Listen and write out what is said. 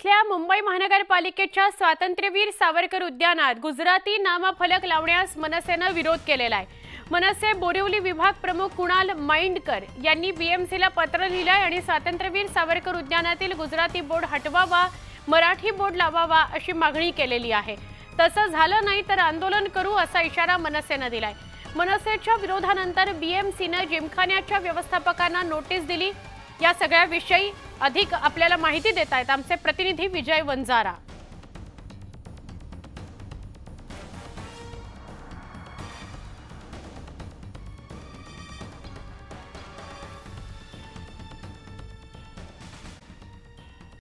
इथल्या मुंबई महानगरपालिकेच्या स्वातंत्र्यवीर सावरकर उद्यानात गुजराती नामफलक लावण्यास मनसेने विरोध केलेला आहे। मनसे बोरिवली विभाग प्रमुख कुणाल माइंडकर यांनी बीएमसीला पत्र लिहिले आणि स्वातंत्र्यवीर सावरकर उद्यानातील गुजराती बोर्ड हटवावा, मराठी बोर्ड लावावा अशी मागणी केलेली आहे। तसं झालं नाही तर आंदोलन करू असा इशारा मनसेने दिलाय। मनसेच्या विरोधानंतर बीएमसीने जिमखान्याच्या व्यवस्थापकांना नोटीस दिली। या सगळ्याविषयी अधिक आपल्याला माहिती देत आहेत आमचे प्रतिनिधी विजय वंजारा।